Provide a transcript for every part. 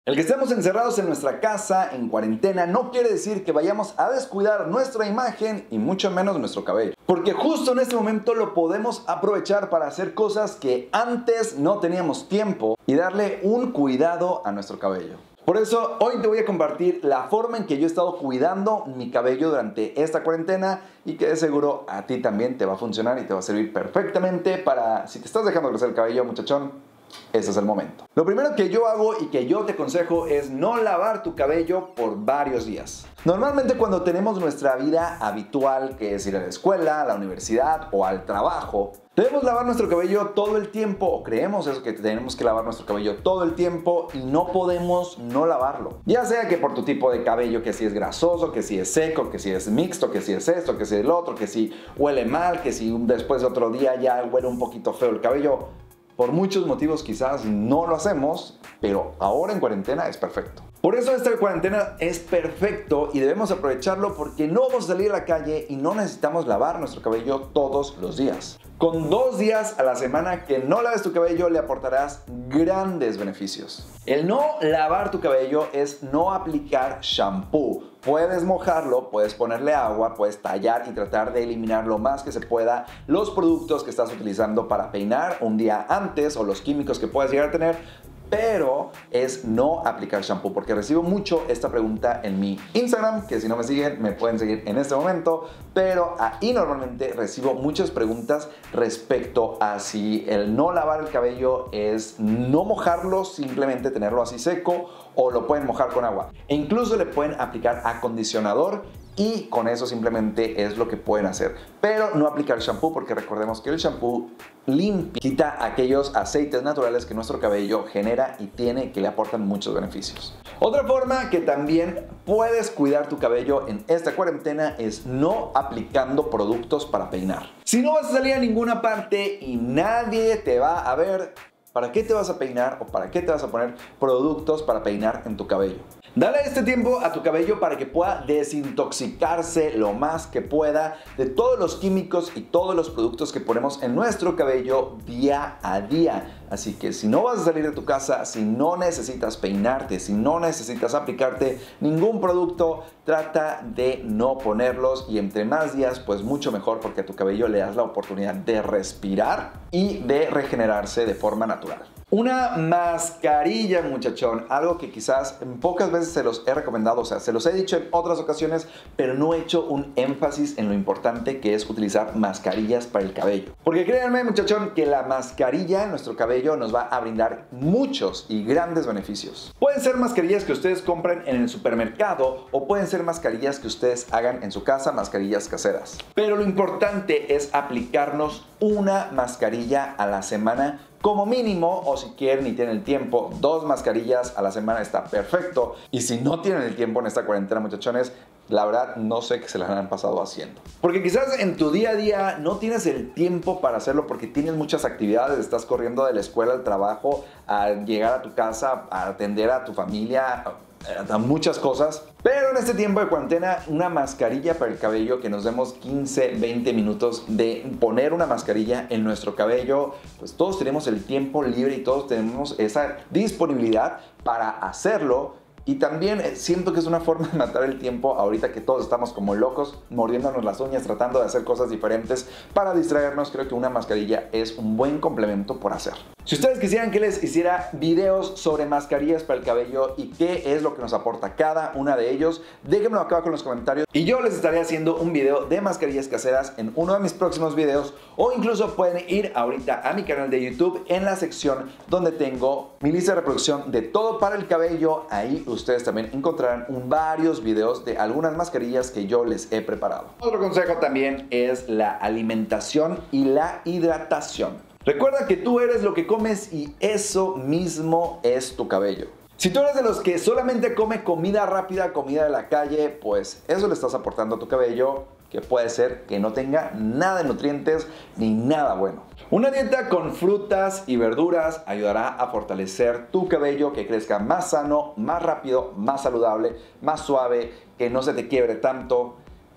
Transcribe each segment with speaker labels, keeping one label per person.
Speaker 1: El que estemos encerrados en nuestra casa, en cuarentena, no quiere decir que vayamos a descuidar nuestra imagen y mucho menos nuestro cabello. Porque justo en este momento lo podemos aprovechar para hacer cosas que antes no teníamos tiempo y darle un cuidado a nuestro cabello. Por eso hoy te voy a compartir la forma en que yo he estado cuidando mi cabello durante esta cuarentena y que de seguro a ti también te va a funcionar y te va a servir perfectamente para, si te estás dejando crecer el cabello, muchachón, ese es el momento. Lo primero que yo hago y que yo te aconsejo es no lavar tu cabello por varios días. Normalmente cuando tenemos nuestra vida habitual, que es ir a la escuela, a la universidad o al trabajo, debemos lavar nuestro cabello todo el tiempo, o creemos eso, que tenemos que lavar nuestro cabello todo el tiempo y no podemos no lavarlo. Ya sea que por tu tipo de cabello, que si es grasoso, que si es seco, que si es mixto, que si es esto, que si es el otro, que si huele mal, que si después de otro día ya huele un poquito feo el cabello. Por muchos motivos quizás no lo hacemos, pero ahora en cuarentena es perfecto. Por eso esta cuarentena es perfecto y debemos aprovecharlo porque no vamos a salir a la calle y no necesitamos lavar nuestro cabello todos los días. Con 2 días a la semana que no laves tu cabello le aportarás grandes beneficios. El no lavar tu cabello es no aplicar shampoo. Puedes mojarlo, puedes ponerle agua, puedes tallar y tratar de eliminar lo más que se pueda los productos que estás utilizando para peinar un día antes o los químicos que puedas llegar a tener. Pero es no aplicar shampoo, porque recibo mucho esta pregunta en mi Instagram, que si no me siguen, me pueden seguir en este momento, pero ahí normalmente recibo muchas preguntas respecto a si el no lavar el cabello es no mojarlo, simplemente tenerlo así seco, o lo pueden mojar con agua. E incluso le pueden aplicar acondicionador y con eso simplemente es lo que pueden hacer. Pero no aplicar shampoo, porque recordemos que el shampoo limpia, quita aquellos aceites naturales que nuestro cabello genera y tiene, que le aportan muchos beneficios. Otra forma que también puedes cuidar tu cabello en esta cuarentena es no aplicando productos para peinar. Si no vas a salir a ninguna parte y nadie te va a ver, ¿para qué te vas a peinar o para qué te vas a poner productos para peinar en tu cabello? Dale este tiempo a tu cabello para que pueda desintoxicarse lo más que pueda de todos los químicos y todos los productos que ponemos en nuestro cabello día a día. Así que si no vas a salir de tu casa, si no necesitas peinarte, si no necesitas aplicarte ningún producto, trata de no ponerlos, y entre más días pues mucho mejor, porque a tu cabello le das la oportunidad de respirar y de regenerarse de forma natural. Una mascarilla, muchachón, algo que quizás pocas veces se los he recomendado, o sea, se los he dicho en otras ocasiones, pero no he hecho un énfasis en lo importante que es utilizar mascarillas para el cabello. Porque créanme, muchachón, que la mascarilla en nuestro cabello nos va a brindar muchos y grandes beneficios. Pueden ser mascarillas que ustedes compren en el supermercado o pueden ser mascarillas que ustedes hagan en su casa, mascarillas caseras. Pero lo importante es aplicarnos una mascarilla a la semana como mínimo, o si quieren y tienen el tiempo, 2 mascarillas a la semana está perfecto. Y si no tienen el tiempo en esta cuarentena, muchachones, la verdad no sé qué se las han pasado haciendo. Porque quizás en tu día a día no tienes el tiempo para hacerlo porque tienes muchas actividades, estás corriendo de la escuela al trabajo, a llegar a tu casa, a atender a tu familia, a muchas cosas. Pero en este tiempo de cuarentena, una mascarilla para el cabello, que nos demos 15, 20 minutos de poner una mascarilla en nuestro cabello, pues todos tenemos el tiempo libre y todos tenemos esa disponibilidad para hacerlo. Y también siento que es una forma de matar el tiempo ahorita que todos estamos como locos, mordiéndonos las uñas, tratando de hacer cosas diferentes para distraernos. Creo que una mascarilla es un buen complemento por hacer. Si ustedes quisieran que les hiciera videos sobre mascarillas para el cabello y qué es lo que nos aporta cada una de ellos, déjenmelo acá abajo en los comentarios y yo les estaré haciendo un video de mascarillas caseras en uno de mis próximos videos, o incluso pueden ir ahorita a mi canal de YouTube en la sección donde tengo mi lista de reproducción de todo para el cabello. Ahí ustedes también encontrarán varios videos de algunas mascarillas que yo les he preparado. Otro consejo también es la alimentación y la hidratación. Recuerda que tú eres lo que comes y eso mismo es tu cabello. Si tú eres de los que solamente come comida rápida, comida de la calle, pues eso le estás aportando a tu cabello, que puede ser que no tenga nada de nutrientes ni nada bueno. Una dieta con frutas y verduras ayudará a fortalecer tu cabello, que crezca más sano, más rápido, más saludable, más suave, que no se te quiebre tanto.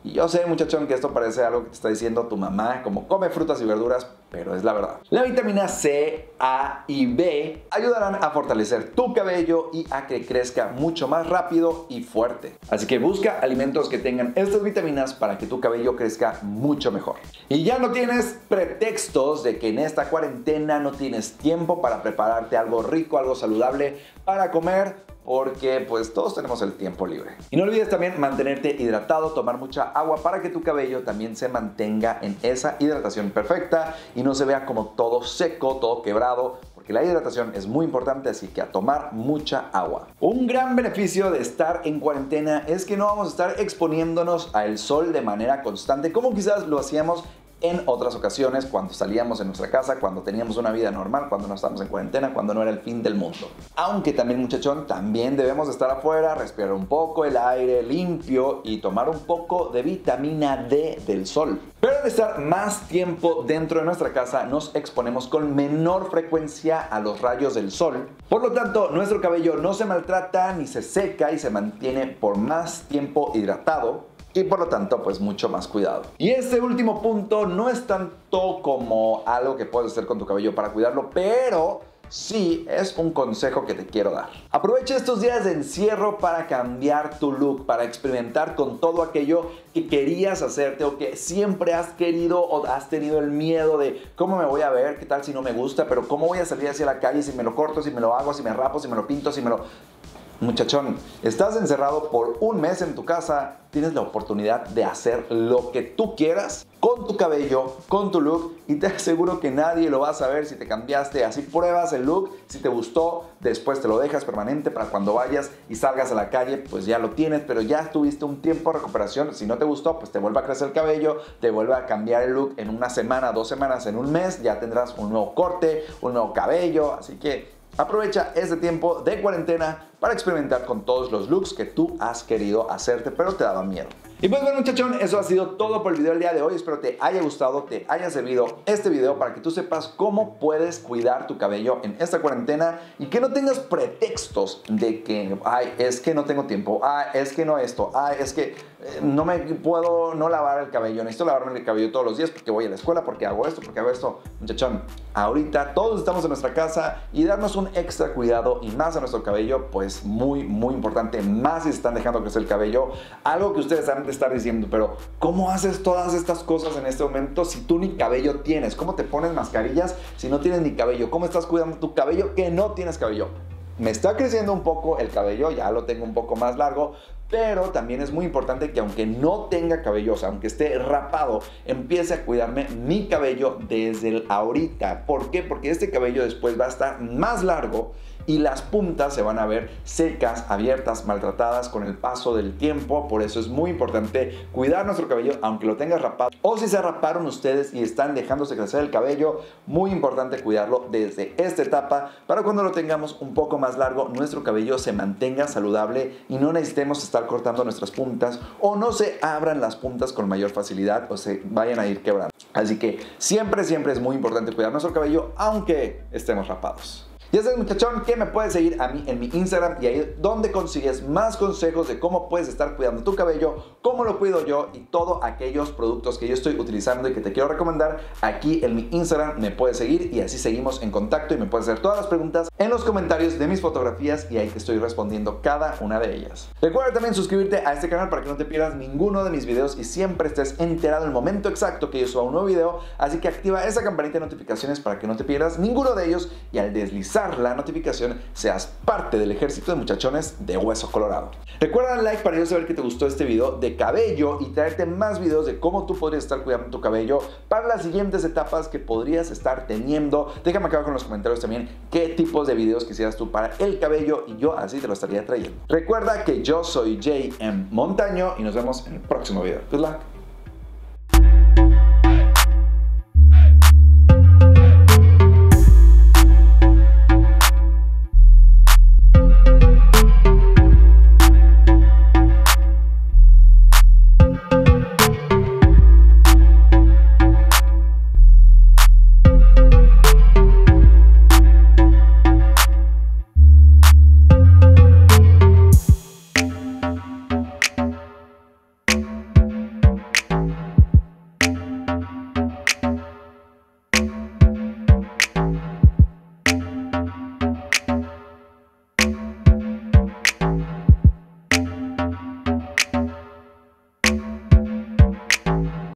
Speaker 1: Y yo sé, muchachón, que esto parece algo que te está diciendo tu mamá, como come frutas y verduras, pero es la verdad. La vitamina C, A y B ayudarán a fortalecer tu cabello y a que crezca mucho más rápido y fuerte. Así que busca alimentos que tengan estas vitaminas para que tu cabello crezca mucho mejor. Y ya no tienes pretextos de que en esta cuarentena no tienes tiempo para prepararte algo rico, algo saludable para comer, porque pues todos tenemos el tiempo libre. Y no olvides también mantenerte hidratado, tomar mucha agua para que tu cabello también se mantenga en esa hidratación perfecta y no se vea como todo seco, todo quebrado, porque la hidratación es muy importante, así que a tomar mucha agua. Un gran beneficio de estar en cuarentena es que no vamos a estar exponiéndonos al sol de manera constante, como quizás lo hacíamos en otras ocasiones cuando salíamos en nuestra casa, cuando teníamos una vida normal, cuando no estábamos en cuarentena, cuando no era el fin del mundo. Aunque también, muchachón, también debemos estar afuera, respirar un poco el aire limpio y tomar un poco de vitamina D del sol. Pero al estar más tiempo dentro de nuestra casa, nos exponemos con menor frecuencia a los rayos del sol. Por lo tanto, nuestro cabello no se maltrata ni se seca y se mantiene por más tiempo hidratado. Y por lo tanto, pues mucho más cuidado. Y este último punto no es tanto como algo que puedes hacer con tu cabello para cuidarlo, pero sí es un consejo que te quiero dar. Aprovecha estos días de encierro para cambiar tu look, para experimentar con todo aquello que querías hacerte o que siempre has querido o has tenido el miedo de cómo me voy a ver, qué tal si no me gusta, pero cómo voy a salir hacia la calle si me lo corto, si me lo hago, si me rapo, si me lo pinto, si me lo... Muchachón, estás encerrado por un mes en tu casa, tienes la oportunidad de hacer lo que tú quieras con tu cabello, con tu look, y te aseguro que nadie lo va a saber si te cambiaste. Así pruebas el look, si te gustó, después te lo dejas permanente para cuando vayas y salgas a la calle, pues ya lo tienes, pero ya tuviste un tiempo de recuperación. Si no te gustó, pues te vuelve a crecer el cabello, te vuelve a cambiar el look en una semana, 2 semanas, en un mes, ya tendrás un nuevo corte, un nuevo cabello, así que aprovecha este tiempo de cuarentena para experimentar con todos los looks que tú has querido hacerte, pero te daba miedo. Y pues bueno, muchachón, eso ha sido todo por el video del día de hoy. Espero te haya gustado, te haya servido este video para que tú sepas cómo puedes cuidar tu cabello en esta cuarentena y que no tengas pretextos de que, ay, es que no tengo tiempo, ay, es que no esto, ay, es que no me puedo no lavar el cabello, necesito lavarme el cabello todos los días porque voy a la escuela, porque hago esto, porque hago esto. Muchachón, ahorita todos estamos en nuestra casa y darnos un extra cuidado y más a nuestro cabello, pues muy importante, más si se están dejando crecer el cabello. Algo que ustedes han de estar diciendo, pero ¿cómo haces todas estas cosas en este momento si tú ni cabello tienes? ¿Cómo te pones mascarillas si no tienes ni cabello? ¿Cómo estás cuidando tu cabello que no tienes cabello? Me está creciendo un poco el cabello, ya lo tengo un poco más largo, pero también es muy importante que aunque no tenga cabello, o sea, aunque esté rapado, empiece a cuidarme mi cabello desde el ahorita. ¿Por qué? Porque este cabello después va a estar más largo y las puntas se van a ver secas, abiertas, maltratadas con el paso del tiempo. Por eso es muy importante cuidar nuestro cabello aunque lo tengas rapado, o si se raparon ustedes y están dejándose crecer el cabello, muy importante cuidarlo desde esta etapa para cuando lo tengamos un poco más largo, nuestro cabello se mantenga saludable y no necesitemos estar cortando nuestras puntas o no se abran las puntas con mayor facilidad o se vayan a ir quebrando. Así que siempre es muy importante cuidar nuestro cabello aunque estemos rapados. Ya sabes, muchachón, que me puedes seguir a mí en mi Instagram y ahí es donde consigues más consejos de cómo puedes estar cuidando tu cabello, cómo lo cuido yo y todos aquellos productos que yo estoy utilizando y que te quiero recomendar. Aquí en mi Instagram me puedes seguir y así seguimos en contacto y me puedes hacer todas las preguntas en los comentarios de mis fotografías y ahí te estoy respondiendo cada una de ellas. Recuerda también suscribirte a este canal para que no te pierdas ninguno de mis videos y siempre estés enterado en el momento exacto que yo suba un nuevo video, así que activa esa campanita de notificaciones para que no te pierdas ninguno de ellos y al deslizar la notificación seas parte del ejército de muchachones de hueso colorado. Recuerda dar like para yo saber que te gustó este video de cabello y traerte más videos de cómo tú podrías estar cuidando tu cabello para las siguientes etapas que podrías estar teniendo. Déjame acá abajo en los comentarios también qué tipos de videos quisieras tú para el cabello y yo así te lo estaría trayendo. Recuerda que yo soy JM Montaño y nos vemos en el próximo video. Good luck.